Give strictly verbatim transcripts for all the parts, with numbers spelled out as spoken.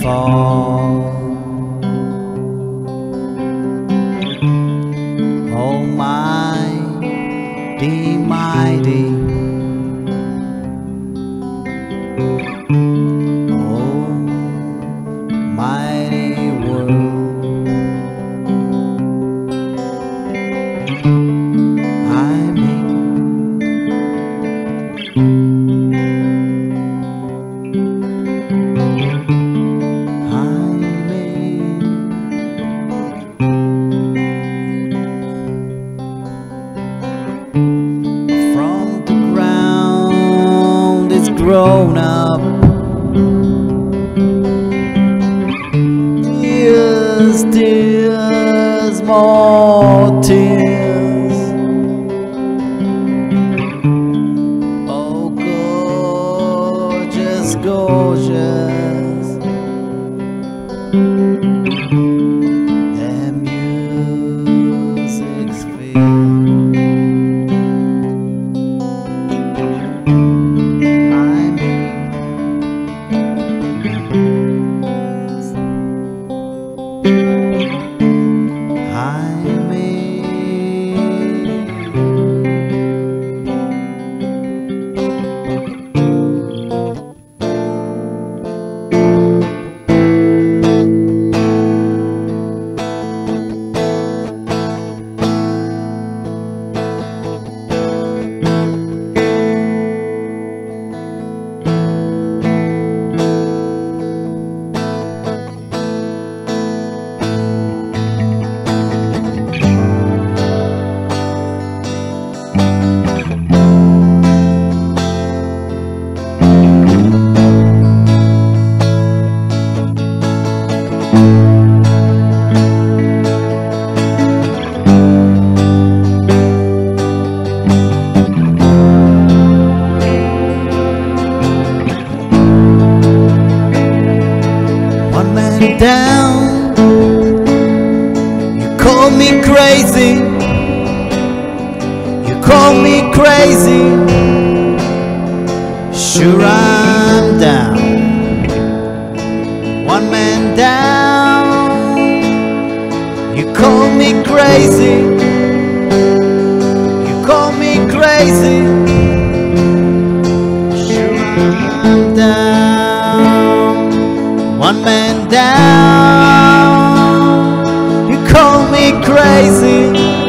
fall. Almighty, mighty, almighty world. Grown up, tears, tears, more tears. Oh, gorgeous, gorgeous. The music's filled. Down, you call me crazy, you call me crazy. Sure, I'm down, one man down. You call me crazy, you call me crazy. Sure, I'm down, one man down. You call me crazy,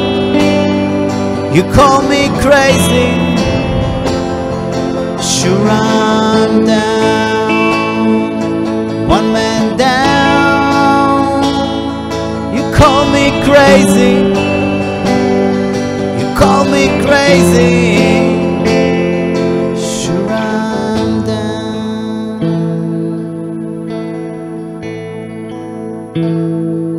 you call me crazy. Sure, I'm down, one man down. You call me crazy, you call me crazy. Sure, I'm down.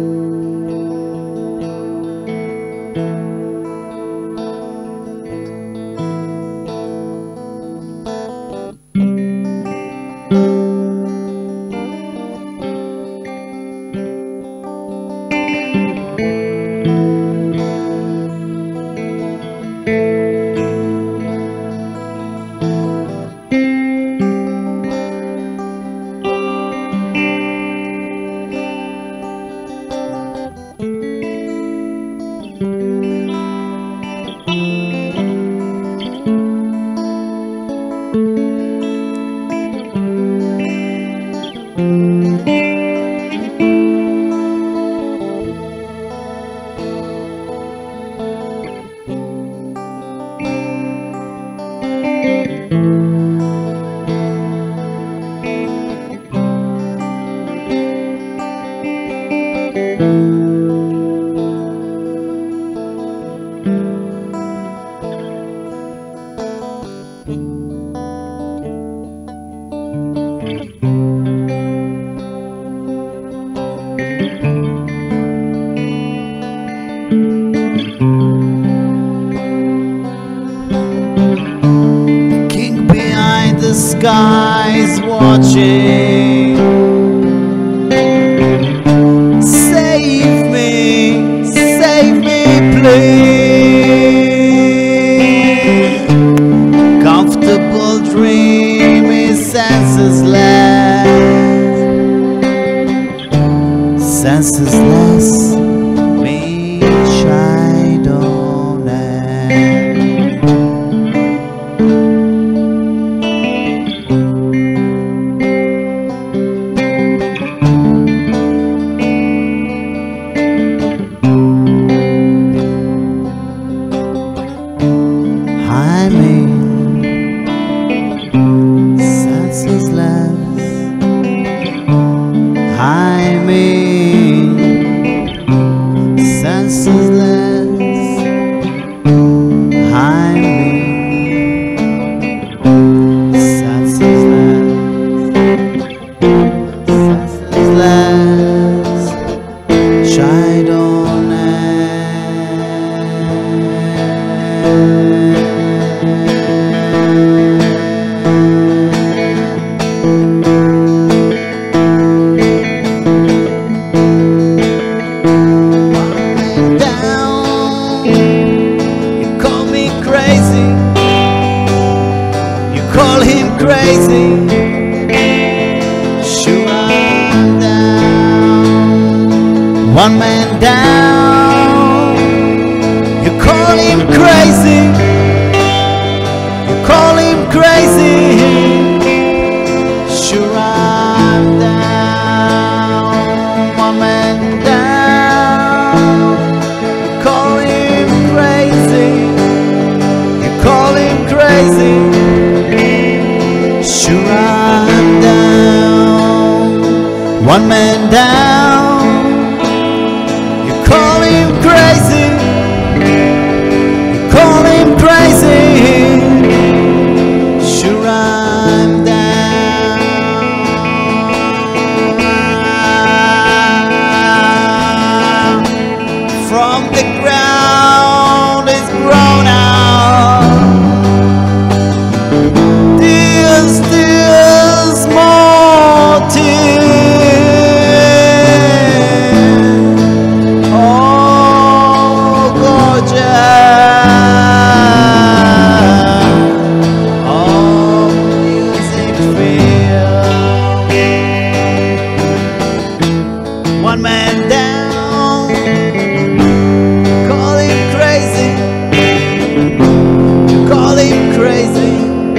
The skies watching. Save me, save me, please. Comfortable dream is senseless. senseless, me shine on it. I mean, senseless. I mean, senseless. I mean, senseless. Senseless. Shine on it. Call him crazy, shoot him down. One man down. You call him crazy, you call him crazy, shoot him down. One man down. You call him crazy, you call him crazy, shoot him down. One man down. You call him crazy, you call him crazy, shoot him down. From the ground is grown out. Tears, tears, more tears. Oh, gorgeous. Oh, music feel. One man down. Call him crazy. You call him crazy.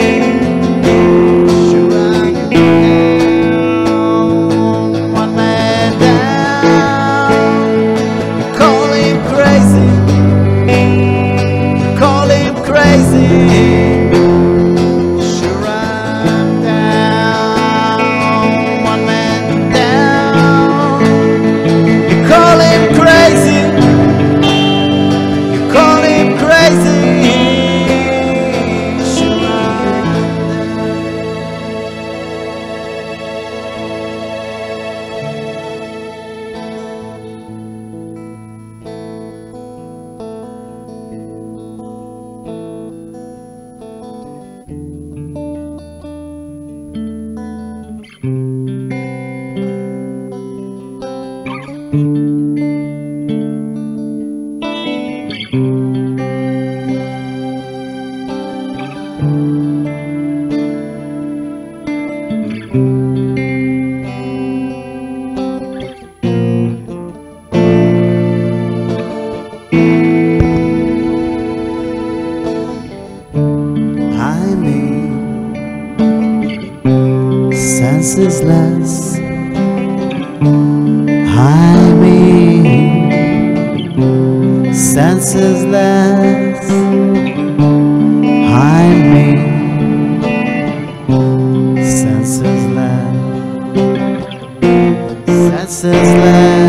Senseless. I mean, senseless. I mean, senseless. Senseless.